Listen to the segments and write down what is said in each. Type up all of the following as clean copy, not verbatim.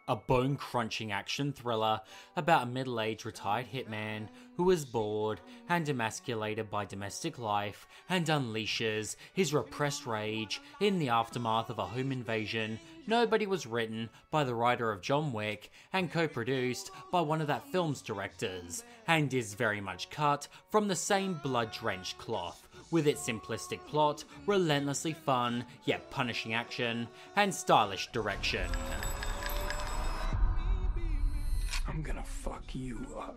a bone-crunching action thriller about a middle-aged retired hitman who is bored and emasculated by domestic life and unleashes his repressed rage in the aftermath of a home invasion. Nobody was written by the writer of John Wick and co-produced by one of that film's directors, and is very much cut from the same blood-drenched cloth, with its simplistic plot, relentlessly fun yet punishing action, and stylish direction. I'm gonna fuck you up.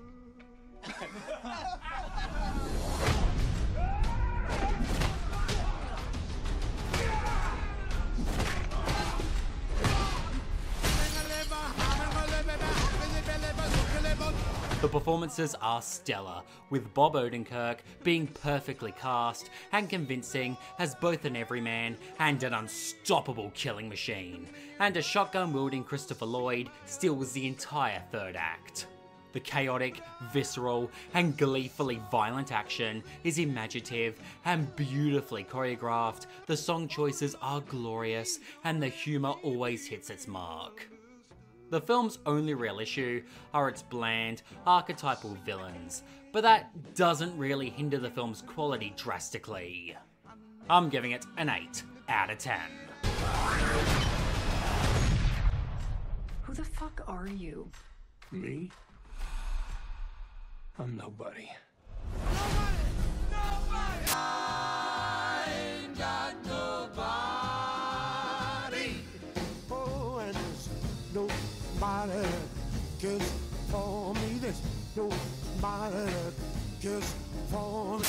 The performances are stellar, with Bob Odenkirk being perfectly cast and convincing as both an everyman and an unstoppable killing machine, and a shotgun-wielding Christopher Lloyd steals the entire third act. The chaotic, visceral, and gleefully violent action is imaginative and beautifully choreographed, the song choices are glorious, and the humour always hits its mark. The film's only real issue are its bland, archetypal villains, but that doesn't really hinder the film's quality drastically. I'm giving it an 8 out of 10. Who the fuck are you? Me? I'm nobody. Nobody cares for me. There's nobody that cares for me.